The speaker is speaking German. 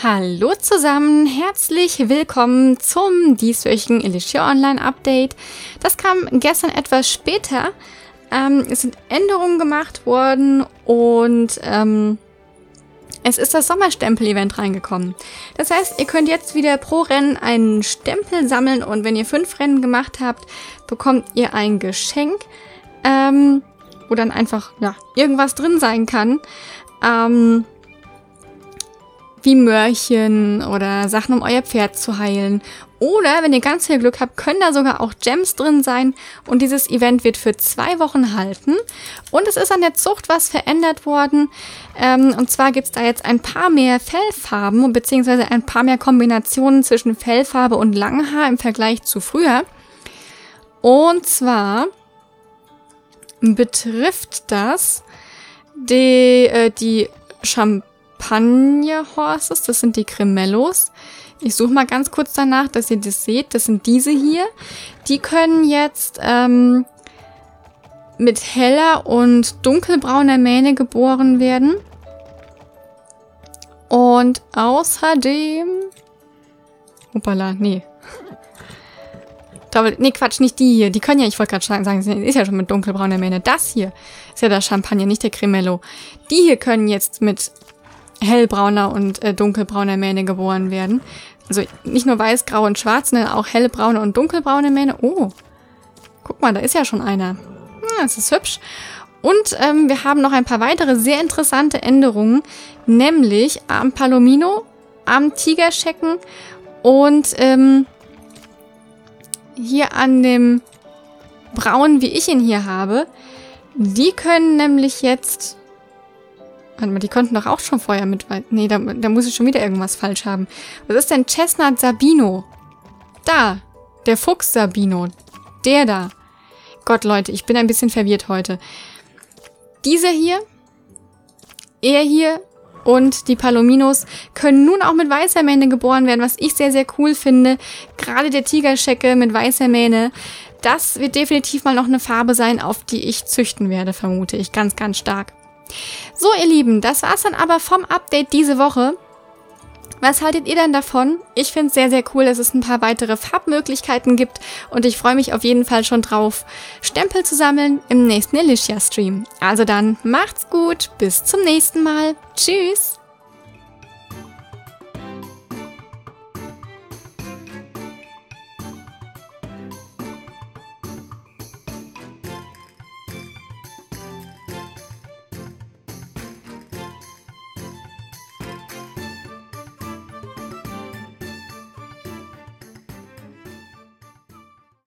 Hallo zusammen, herzlich willkommen zum dieswöchigen Alicia Online Update. Das kam gestern etwas später. Es sind Änderungen gemacht worden und es ist das Sommerstempel-Event reingekommen. Das heißt, ihr könnt jetzt wieder pro Rennen einen Stempel sammeln und wenn ihr 5 Rennen gemacht habt, bekommt ihr ein Geschenk, wo dann einfach irgendwas drin sein kann. Wie Möhrchen oder Sachen, um euer Pferd zu heilen. Oder, wenn ihr ganz viel Glück habt, können da sogar auch Gems drin sein. Und dieses Event wird für 2 Wochen halten. Und es ist an der Zucht was verändert worden. Und zwar gibt's da jetzt ein paar mehr Fellfarben, beziehungsweise ein paar mehr Kombinationen zwischen Fellfarbe und Langhaar im Vergleich zu früher. Und zwar betrifft das die Champagne Horses, das sind die Cremellos. Ich suche mal ganz kurz danach, dass ihr das seht. Das sind diese hier. Die können jetzt mit heller und dunkelbrauner Mähne geboren werden. Und außerdem... Hoppala, nee. Nee, Quatsch, nicht die hier. Die können ja, ich wollte gerade sagen, ist ja schon mit dunkelbrauner Mähne. Das hier ist ja der Champagner, nicht der Cremello. Die hier können jetzt mit hellbrauner und dunkelbrauner Mähne geboren werden. Also nicht nur weiß, grau und schwarz, sondern auch hellbraune und dunkelbraune Mähne. Oh, guck mal, da ist ja schon einer. Ja, das ist hübsch. Und wir haben noch ein paar weitere sehr interessante Änderungen, nämlich am Palomino, am Tigerschecken und hier an dem Braun, wie ich ihn hier habe. Die können nämlich jetzt... Warte mal, die konnten doch auch schon vorher mit... Nee, da muss ich schon wieder irgendwas falsch haben. Was ist denn Chestnut Sabino? Da, der Fuchs Sabino. Der da. Gott, Leute, ich bin ein bisschen verwirrt heute. Dieser hier, er hier und die Palominos können nun auch mit weißer Mähne geboren werden, was ich sehr, sehr cool finde. Gerade der Tigerschecke mit weißer Mähne. Das wird definitiv mal noch eine Farbe sein, auf die ich züchten werde, vermute ich. Ganz, ganz stark. So, ihr Lieben, das war's dann aber vom Update diese Woche. Was haltet ihr denn davon? Ich finde es sehr, sehr cool, dass es ein paar weitere Farbmöglichkeiten gibt und ich freue mich auf jeden Fall schon drauf, Stempel zu sammeln im nächsten Alicia-Stream. Also dann, macht's gut, bis zum nächsten Mal. Tschüss!